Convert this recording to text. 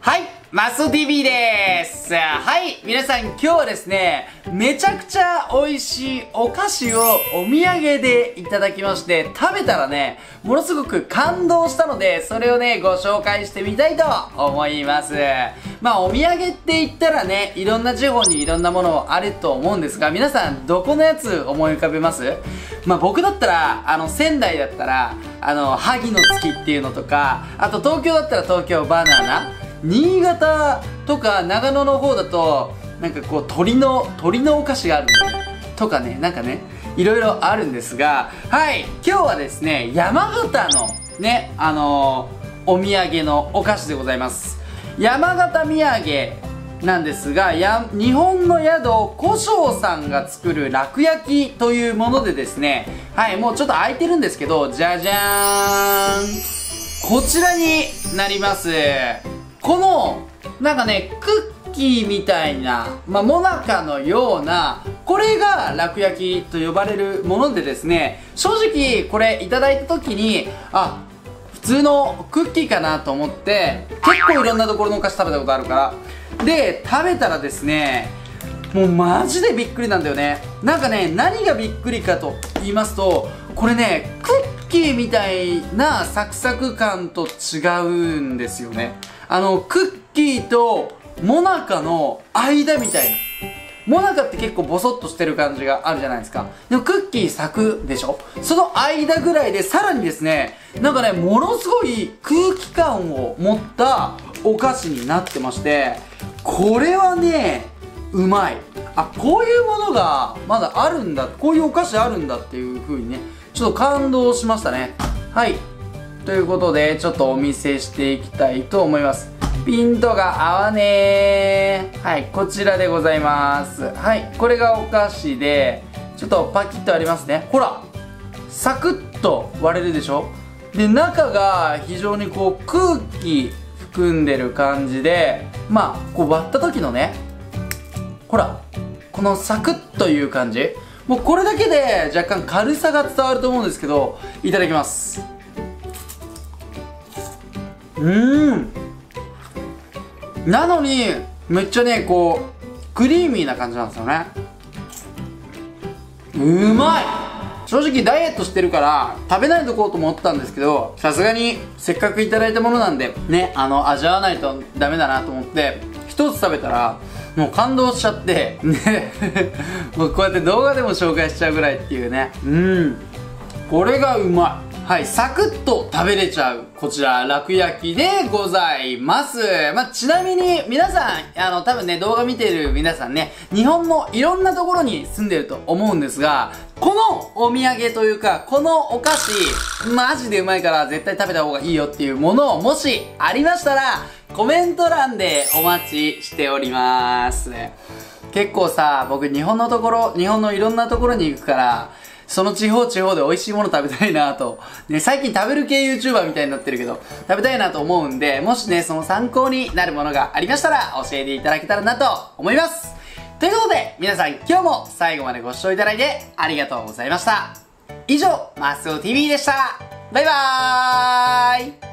はい、マスオ TV です。はい、皆さん今日はですね、めちゃくちゃ美味しいお菓子をお土産でいただきまして、食べたらね、ものすごく感動したので、それをね、ご紹介してみたいと思います。まあ、お土産って言ったらね、いろんな地方にいろんなものあると思うんですが、皆さんどこのやつ思い浮かべます？まあ、僕だったら、仙台だったら、萩の月っていうのとか、あと東京だったら東京バナナ、新潟とか長野の方だとなんかこう鳥のお菓子があるんだよねとかね、なんかねいろいろあるんですが、はい、今日はですね山形のねお土産のお菓子でございます。山形土産なんですが、日本の宿古生さんが作る楽焼きというものでですね、はい、もうちょっと開いてるんですけど、じゃじゃーん、こちらになります。このなんかねクッキーみたいな、もなかのような、これが楽焼きと呼ばれるものでですね、正直これいただいた時に普通のクッキーかなと思って、結構いろんなところのお菓子食べたことあるからで、食べたらですね、もうマジでびっくりなんだよね。なんかね、何がびっくりかと言いますと、これねクッキーみたいなサクサク感と違うんですよね。クッキーとモナカの間みたいな。モナカって結構ボソッとしてる感じがあるじゃないですか。でもクッキーサクでしょ。その間ぐらいで、さらにですね、なんかねものすごい空気感を持ったお菓子になってまして、これはねうまい。こういうものがまだあるんだ、こういうお菓子あるんだっていう風にね、ちょっと感動しましたね。はい、ということでちょっとお見せしていきたいと思います。ピントが合わねー。はい、こちらでございます。はい、これがお菓子で、ちょっとパキッとありますね。ほらサクッと割れるでしょ。で、中が非常にこう空気含んでる感じで、こう割った時のね、ほらこのサクッという感じ、もうこれだけで若干軽さが伝わると思うんですけど、いただきます。なのにめっちゃねこうクリーミーな感じなんですよね。うまい。正直ダイエットしてるから食べないとこうと思ったんですけど、さすがにせっかくいただいたものなんでね、味わわないとダメだなと思って一つ食べたらもう感動しちゃってねもうこうやって動画でも紹介しちゃうぐらいっていうね。これがうまい。はい、サクッと食べれちゃうこちら楽焼きでございます。ちなみに皆さん多分ね動画見てる皆さんね、日本のいろんなところに住んでると思うんですが、このお土産というかこのお菓子マジでうまいから絶対食べた方がいいよっていうものをもしありましたらコメント欄でお待ちしております。結構さ、僕日本のいろんなところに行くから、その地方で美味しいもの食べたいなと、ね、最近食べる系 YouTuber みたいになってるけど食べたいなと思うんで、もしねその参考になるものがありましたら教えていただけたらなと思います。ということで皆さん今日も最後までご視聴いただいてありがとうございました。以上マスオ TV でした。バイバーイ。